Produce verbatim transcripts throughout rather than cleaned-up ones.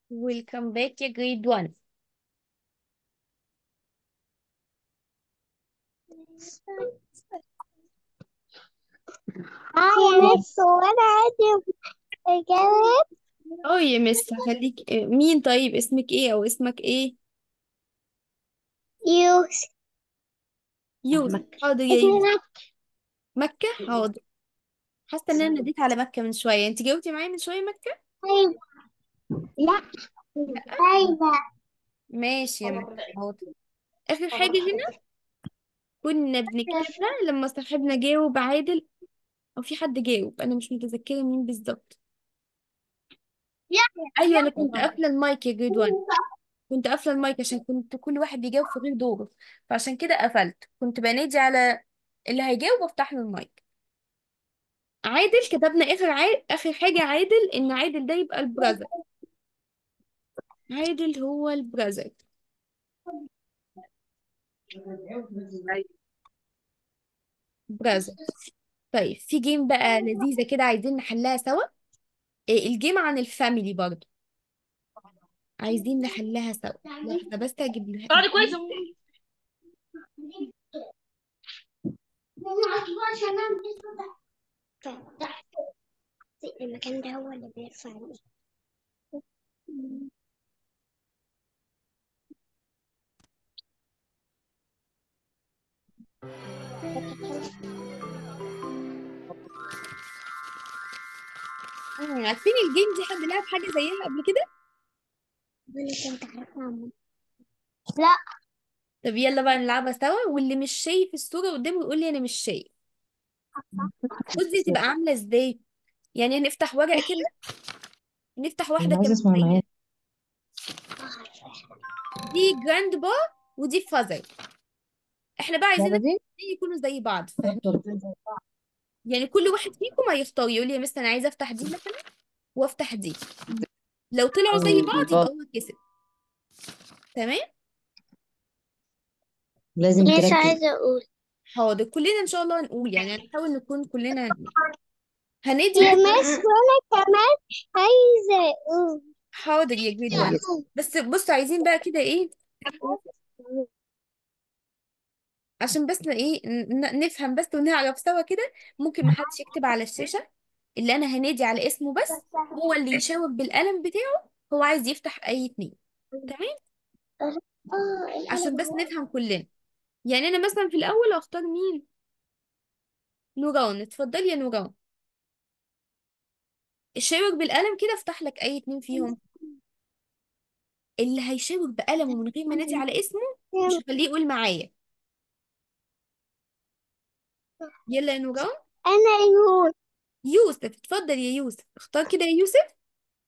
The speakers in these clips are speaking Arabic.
Welcome back يا grade one. هاي مس وانا عندي إجابة. اه يا مس هخليك آه، مين طيب اسمك ايه او اسمك ايه؟ يوسف. يوسف. مكة. حاضر يا اسمي يوسف. مكة. مكة حاضر. حاسة ان انا ناديت على مكة من شوية، انت جاوبتي معايا من شوية مكة؟ أيوة. لا. لا. أيوة. ماشي يا مكة حاضر. اخر حاجة هنا كنا بنكتبها لما صاحبنا جاوب عادل، او في حد جاوب انا مش متذكرة مين بالظبط. ايوه انا كنت قافلة المايك يا جريد واحد. كنت قافلة المايك عشان كنت كل واحد بيجاوب في غير دوره، فعشان كده قفلت، كنت بنادي على اللي هيجاوب وافتح له المايك. عادل كتبنا اخر عادل، اخر حاجة عادل، ان عادل ده يبقى البرازر. عادل هو البرازر. برازر. طيب في جيم بقى لذيذة كده عايزين نحلها سوا. إيه الجيم عن الفاميلي برضو، عايزين نحلها سوا. لحظة بس اجيب لها. اقعدي كويس. المكان ده هو اللي بيرفعني. مم، عارفين الجيم دي؟ حد لعب حاجة زيها قبل كده؟ وانا كنت عارفة عمو. لا. طب يلا بقى نلعبها سوا، واللي مش شايف الصورة قدامه يقول لي انا مش شايف. بصي تبقى عاملة ازاي؟ يعني هنفتح ورقة كده، نفتح واحدة انا عايزه اسمع تمثيلية. معاك. دي جراند با ودي فازر. احنا بقى عايزين اللعبه دي الاتنين يكونوا زي بعض، فاهمين؟ يعني كل واحد فيكم هيختار، يقول لي يا مستر انا عايزه افتح دي مثلا وافتح دي. لو طلعوا زي بعض اه يبقى هو كسب. تمام. لازم مش تركز. عايزة أقول. حاضر كلنا ان شاء الله هنقول، يعني هنحاول نكون كلنا هندي يا بس. مس وانا كمان عايزة أقول. حاضر يا جريد واحد. بس بصوا عايزين بقى كده ايه، عشان بس ايه ن- نفهم بس ونعرف سوا كده. ممكن محدش يكتب على الشاشة، اللي انا هنادي على اسمه بس هو اللي يشاور بالقلم بتاعه، هو عايز يفتح اي اتنين. تمام. اه عشان القلم بس اهو. نفهم كلنا. يعني انا مثلا في الاول اختار مين؟ نوران. اتفضلي يا نوران. الشاور بالقلم كده افتح لك اي اتنين فيهم. اللي هيشاور بقلمه من غير ما نادي على اسمه مش هخليه يقول معايا. يلا يا نوران. انا يقول. يوسف اتفضل يا يوسف، اختار كده يا يوسف.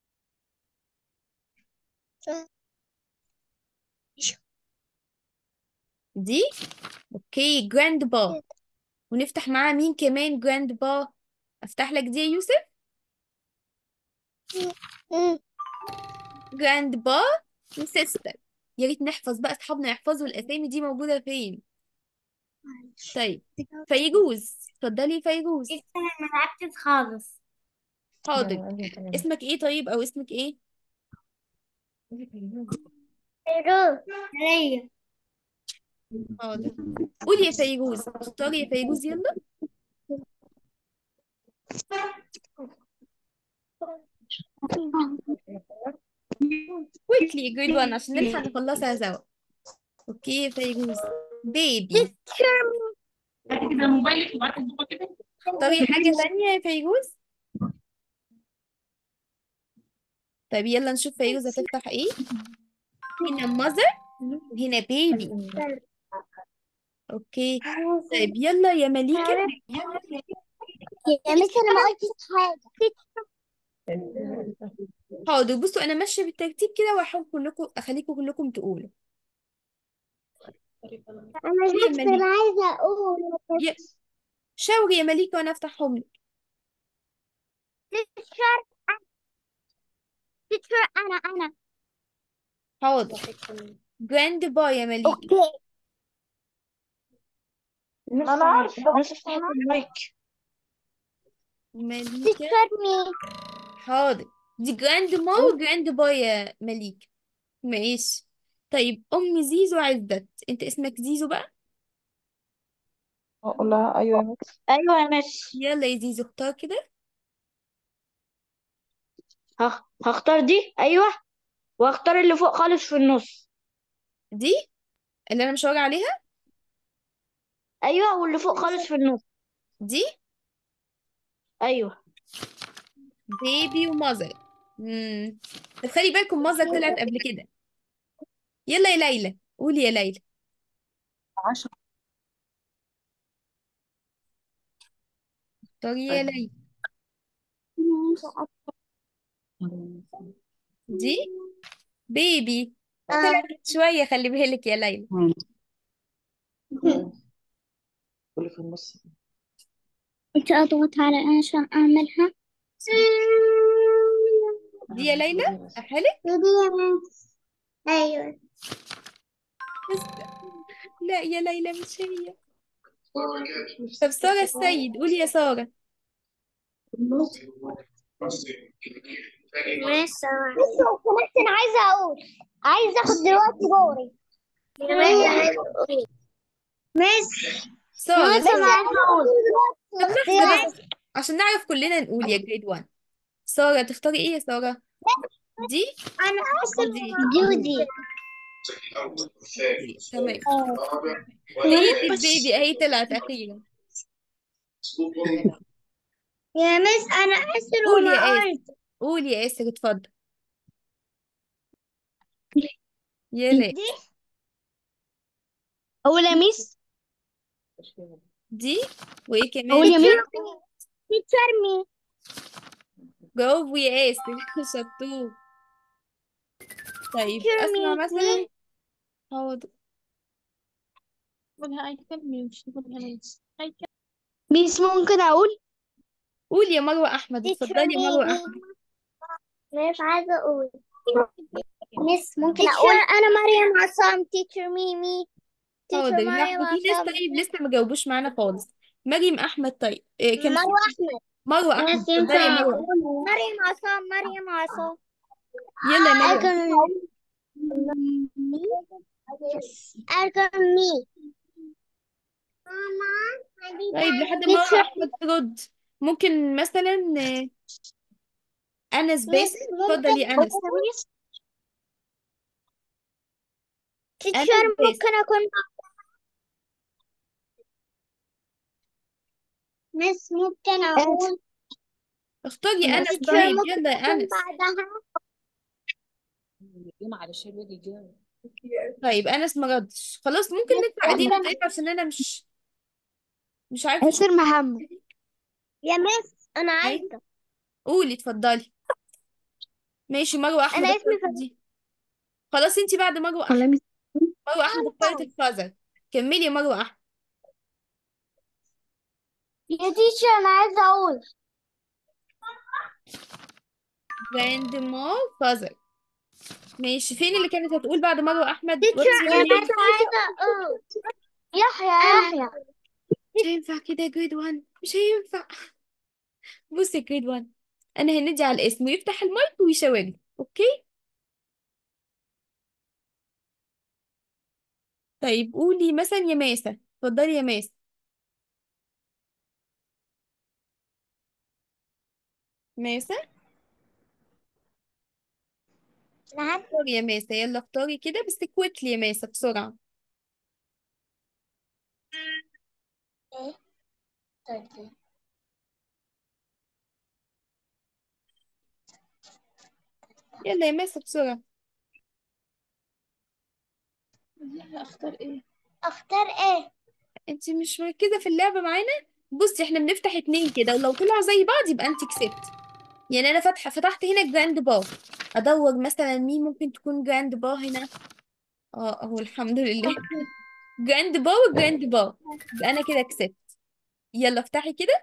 دي. اوكي جراند با. ونفتح معاه مين كمان جراند با؟ افتح لك دي يا يوسف. جراند با وسيستر. يا ريت نحفظ بقى، اصحابنا يحفظوا الاسامي دي موجودة فين. طيب فيجوز اتفضلي فيجوز. لسه ما لعبتش خالص. حاضر. اسمك ايه طيب او اسمك ايه؟ فيروز عليا. حاضر. قولي يا فيروز، اختاري يا فيروز يلا. كويكلي جريد واحد عشان نلحق نخلصها سوا. اوكي يا فيروز. بيبي. هاتي كده موبايلك وبعتي البابا كده. اختاري حاجة تانية يا فيروز. طيب يلا نشوف فيروز هتفتح ايه. هنا ماذر وهنا بيبي. اوكي. طيب يلا يا مليكة. يا مس انا ما قلتش حاجة. حاضر بصوا انا ماشية بالترتيب كده وهحاول كلكم اخليكم كلكم تقولوا. انا يا لسه مليكة. عايزة اقول. يا شاوري يا مليكة وانا افتحهم لك. تتشر. تتشر انا انا. حاضر. جراند باي يا مليكة. اوكي. ما انا عارفه مش هفتح المايك. مليكة. تتشر مين؟ حاضر. دي جراند ما وجراند با يا مليك. ماشي. طيب ام زيزو عزت، انت اسمك زيزو بقى. اقول لها ايوه يا مس. ايوه يا مس. يلا يا زيزو اختار كده. هخ- هختار دي، ايوه. واختار اللي فوق خالص في النص. دي اللي انا مشاور عليها. ايوه، واللي فوق خالص في النص. دي ايوه. بيبي وماذر. امم طب خلي بالكم ماذر طلعت قبل كده. يلا يا ليلى قولي يا ليلى. عشرة. اختاري يا ليلى. دي بيبي آه. طلعت شوية، خلي بالك يا ليلى. مم. اللي في النص. انت اضغط على ايه عشان اعملها؟ دي يا ليلى دي بس. أحلك. دي يا مس. ايوه. بس لا يا ليلى مش هي. طب سارة السيد قولي يا سارة. مس بس لو سمحت، انا عايزه اقول، عايزه اخد دلوقتي دوري. مس سارة مس انا سارة. عايزه اقول. طب لحظة بس عشان نعرف كلنا نقول يا جريد واحد. سارة تختاري ايه يا سارة؟ دي انا اسف. ودي. جودي. دي تمام. اه. هي دي بس البيبي اهي طلعت أخيرا. يا مس انا اسف قولي وما يا آسر. قلت. قولي يا آسر اتفضل. يا لا. دي اقول يا مس. دي وايه اقول كمان؟ يا مس. تيتشر مي. برافو يا آسر شطور. طيب تيتشر اسمع مي مثلا. مي. حاضر. قولها أي كلمة مش تقولها ميس أي كلمة. ميس ممكن اقول. قولي يا مروة أحمد تيتشر اتفضلي يا مي مروة مي. أحمد. مش عايزه اقول. ميس ممكن اقول. انا مريم عصام. تيتشر مي مي. تيتشر حاضر مريم لحظة في ناس عصام. طيب لسه ما جاوبوش معانا خالص. مريم أحمد طيب إيه كان في. مروة احمد. مروة أحمد ناس اتفضلي يا ينفع مروة اقول. أحمد. مريم عصام. مريم عصام. يلا يا مروة أحمد. أرجل مي. أرجل مي. طيب لحد ما مروة تيتشر أحمد ترد. ممكن مثلا آه، أنس ميس باسم. اتفضل ممكن يا أنس. أقول. تيتشر أنس باسم. ممكن أكون. ميس ممكن أقول. اختاري أنس تيتشر طيب ممكن يلا يا أكون أنس. بعدها. يوم على الشيء الوجه الجاي. طيب أنس ما ردش خلاص ممكن ندفع ايدينا طيب عشان أنا مش مش عارفة شو. ياسر محمد. يا ميس أنا أيوة عايزة. قولي اتفضلي. ماشي مروة أنا أحمد اسمي اختارت فريد. دي. خلاص انتي بعد مروة والله أحمد. ميس. مروة أحمد اختارت الفازر. كملي يا مروة أحمد. يا تيتشر أنا عايزة أقول. جراند ما فازر. ماشي فين اللي كانت هتقول بعد مروة أحمد تيتشر واتس يور أنا نيم. عايزة أقول. يحيى يحيى. مش هينفع كده يا جريد واحد مش هينفع. بصي يا جريد واحد أنا هندي على الاسم ويفتح المايك ويشاور لي أوكي. طيب قولي مثلا يا ماسة اتفضلي يا ماسة. ماسة. نعم. اختاري يا ماسة يلا اختاري كده بس كويكلي يا ماسة بسرعة. إيه؟ طيب. يلا يا ماسة بسرعة. لا أختار إيه؟ أختار إيه؟ انت مش مركزة في اللعبة معانا. بصي احنا بنفتح اتنين كده ولو طلعوا زي بعض يبقى انت كسبت. يعني انا فاتحة فتحت هنا جراند با. ادور مثلا مين ممكن تكون جراند با هنا. اه اهو الحمد لله. جراند با وجراند با. يبقى انا كده كسبت. يلا افتحي كده.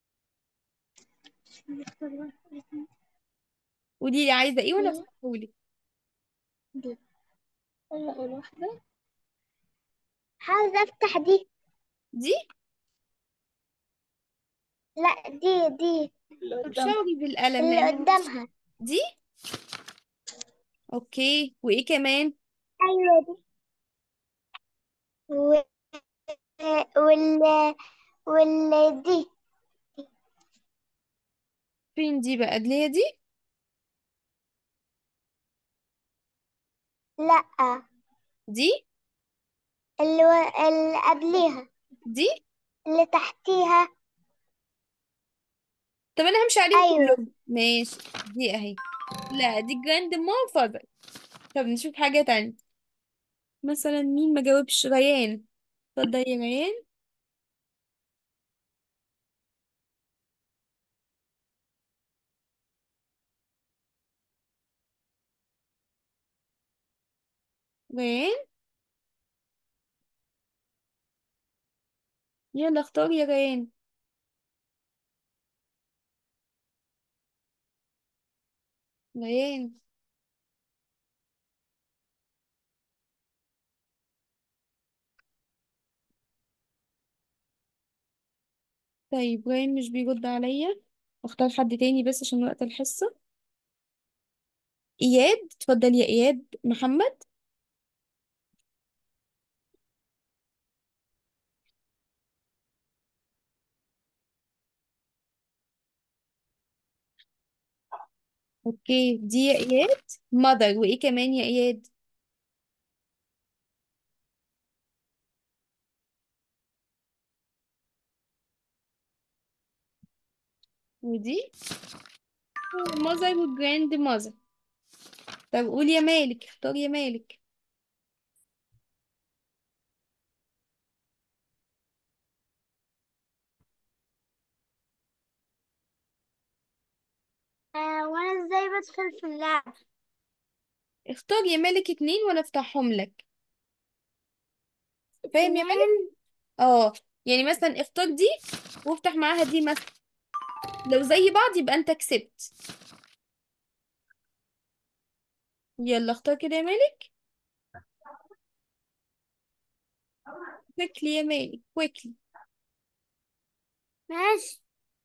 قولي لي عايزة ايه وانا دي. افتحهولك. دي. أول واحدة. عاوزة أفتح دي. دي. لا، دي دي طب شاوري بالقلم اللي لان هو مش قدامها. دي. اوكي، وايه كمان؟ أيوة دي. و... وال وال دي. فين دي بقى؟ اللي هي دي. لأ، دي. اللي, و... اللي قبليها، دي. اللي تحتيها. طب انا همشي عليهم أيوة. كلهم، ماشي. دي اهي. لا، دي جراند ما فاذر. طب نشوف حاجة تانية. مثلا مين ما جاوبش؟ ريان. اتفضل يا ريان. ريان، يلا اختار يا ريان. ريان. طيب ريان مش بيرد عليا. اختار حد تاني بس عشان وقت الحصة. اياد، اتفضل يا اياد. محمد. اوكي، دي يا اياد. mother، وايه كمان يا اياد؟ ودي mother و grand mother. طب قول يا مالك، اختار يا مالك. آه وأنا إزاي بدخل في اللعب؟ اختار يا مالك اتنين وانا افتحهم لك. فاهم يا مالك؟ اتنين. اه. يعني مثلا اختار دي وافتح معاها دي مثلا. لو زي بعض يبقى انت كسبت. يلا اختار كده يا مالك. كويكلي يا مالك، كويكلي. ماشي.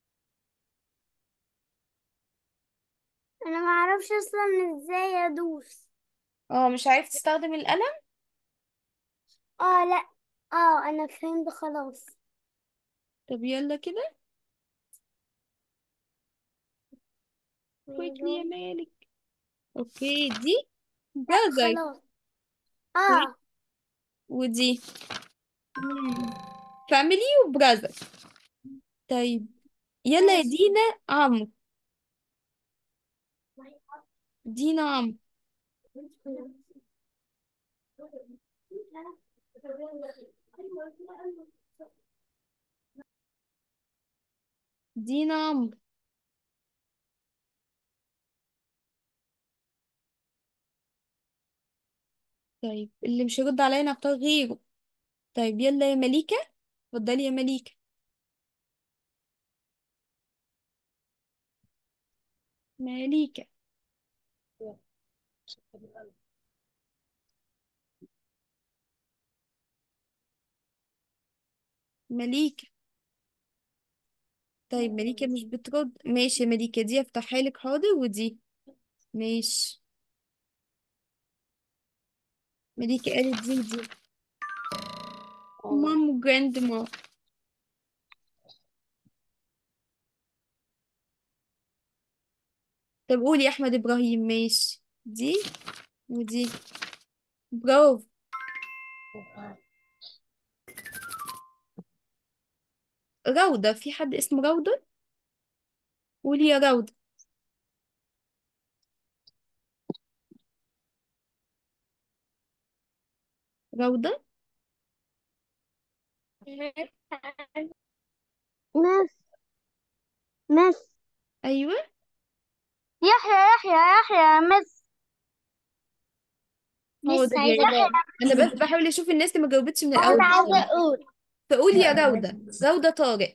أنا معرفش أصلا إزاي أدوس. اه، مش عارف تستخدم القلم. اه لأ. اه أنا فهمت خلاص. طب يلا كده. كويكلي يا مالك. اوكي، دي لأ جزر. خلاص. اه. ودي فاميلي وبراذر. طيب يلا يا ماشي. دينا. عمرو. دينا عمرو. دينا عمرو. طيب اللي مش هيرد عليا انا اختار غيره. طيب يلا يا مليكة. اتفضلي يا مليكة. مليكة. مليكة. طيب مليكة مش بترد، ماشي يا مليكة، دي افتحها لك حاضر، ودي ماشي. مليكة قالت دي ودي. مام وجراند مام. طب قولي يا احمد ابراهيم. ماشي، دي ودي. برافو. روضة، في حد اسمه روضة؟ قولي يا روضة. روضة. مس مس ايوه. يحيى يحيى يحيى مس. حاضر لسه يا عايزة يحيى. انا بس أقول. بحاول اشوف الناس اللي ما جاوبتش من أنا الاول عايزة بسرعة. أقول. فقولي يا روضة. روضة طارق.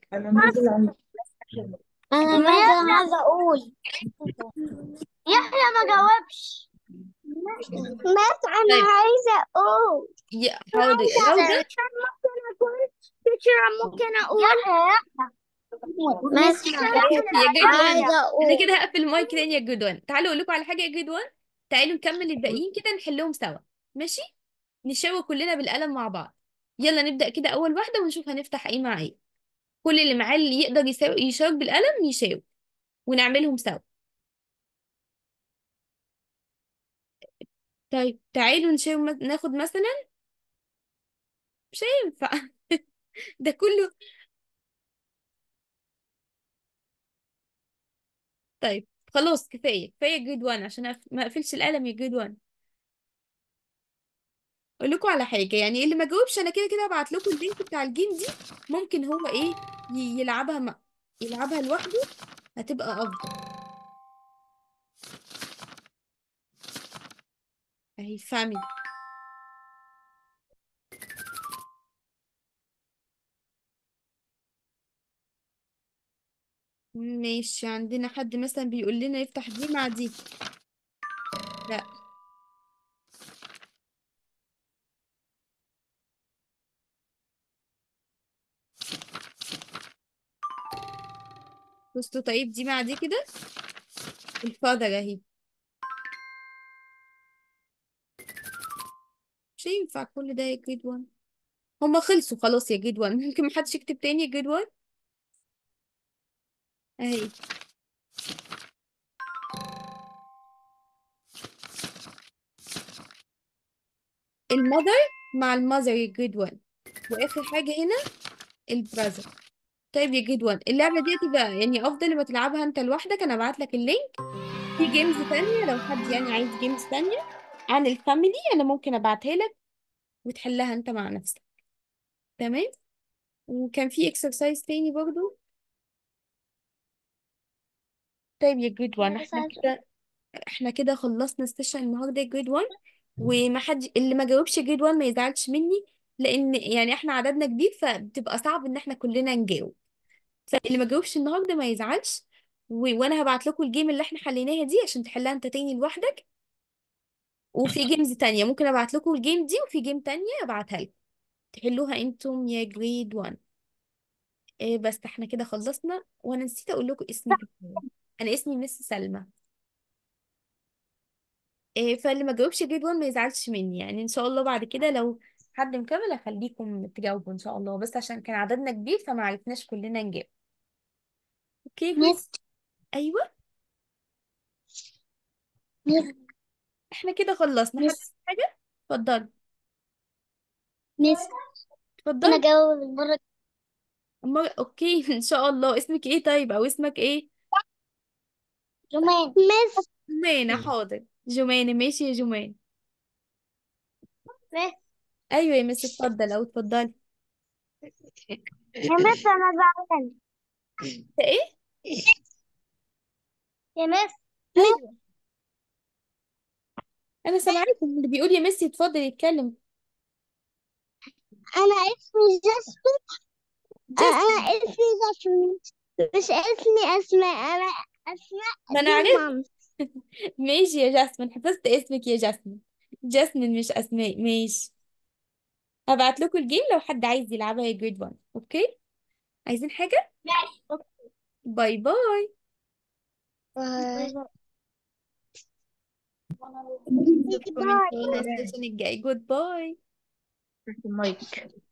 أنا ماذا عايزة أقول. يحيى ما جاوبش. مس أنا طيب عايزة أقول. يا حاضر عايزة روضة. أقول. ممكن أقول. تيشر ممكن أقول. يحيى يحيى مس يا جود وان، عايزة انا أقول كده هقفل المايك تاني يا جود وان. تعالوا اقول لكم على حاجه يا جود وان، تعالوا نكمل الباقيين كده نحلهم سوا. ماشي، نشاور كلنا بالقلم مع بعض. يلا نبدأ كده اول واحده ونشوف هنفتح ايه مع ايه. كل اللي معاه اللي يقدر يساوي يشاور بالقلم يشاور، ونعملهم سوا. طيب تعالوا نشاور، مس- ناخد مثلا، مش هينفع ده كله. طيب خلاص، كفايه كفايه جريد واحد عشان أف- ما اقفلش القلم يا جريد واحد. اقول لكم على حاجه، يعني اللي ما جاوبش انا كده كده هبعت لكم اللينك بتاع الجيم دي. ممكن هو ايه، ي- يلعبها مع يلعبها لوحده، هتبقى افضل. اهي فاميلي. ماشي، عندنا حد مثلا بيقول لنا يفتح دي مع دي. لا، بصوا طيب دي مع دي كده. الفاذر اهي. مش هينفع كل ده يا جريد واحد. هما خلصوا خلاص يا جريد واحد. ممكن محدش يكتب تاني يا جريد واحد. اهي المذر مع المذر يا جريد واحد. واخر حاجة هنا البراذر. طيب يا جريد واحد، اللعبة دي هتبقى يعني افضل لما تلعبها انت لوحدك. انا ابعت لك اللينك. في جيمز تانية لو حد يعني عايز جيمز تانية عن الفاميلي انا ممكن ابعتها لك وتحلها انت مع نفسك. تمام. وكان في اكسرسايز تاني برضو. طيب يا جريد واحد، بس احنا عايزة كده احنا كده خلصنا السيشن النهارده يا جريد واحد. وما حد اللي ما جاوبش جريد واحد ما يزعلش مني، لان يعني احنا عددنا كبير فبتبقى صعب ان احنا كلنا نجاوب. فاللي ما جاوبش النهارده ما يزعلش. و... وانا هبعت لكم الجيم اللي احنا حليناها دي عشان تحلها انت تاني لوحدك. وفي جيمز تانية ممكن ابعت لكم الجيم دي، وفي جيم تانية ابعتها لكم تحلوها انتم يا جريد واحد. إيه بس احنا كده خلصنا، وانا نسيت اقول لكم اسمي في الأول. انا اسمي مس سلمى. إيه، فاللي ما جاوبش جريد واحد ما يزعلش مني، يعني ان شاء الله بعد كده لو حد مكمل اخليكم تجاوبوا ان شاء الله، بس عشان كان عددنا كبير فما عرفناش كلنا نجاوب. اوكي جود. مس ايوه، مس احنا كده خلصنا. حد مس حاجه؟ اتفضلي. مس ممكن اتفضلي. أجاوب المرة أما اوكي ان شاء الله. اسمك ايه طيب، او اسمك ايه؟ جمان مس جمانة. حاضر جمانة، ماشي يا جمان. مس ايوه يا مس، اتفضل او اتفضلي. يا مس أنا زعلان ده ايه؟ يا مس ايوه انا سامعاكم، اللي بيقول يا ميسي اتفضل يتكلم. أنا اسمي جاسمين. جاسمين. أنا اسمي جاسمين مش اسمي أسماء. أنا ما أسماء انا دي عرفت. مامتي. ماشي يا جاسمين، حفظت اسمك يا جاسمين. جاسمين مش اسماء. ماشي، هبعت لكم الجيم لو حد عايز يلعبها يا جريد واحد. اوكي، عايزين حاجة؟ باي باي. باي اشوفكم ان شاء الله باي. السيشن الجاي. جود باي. المايك.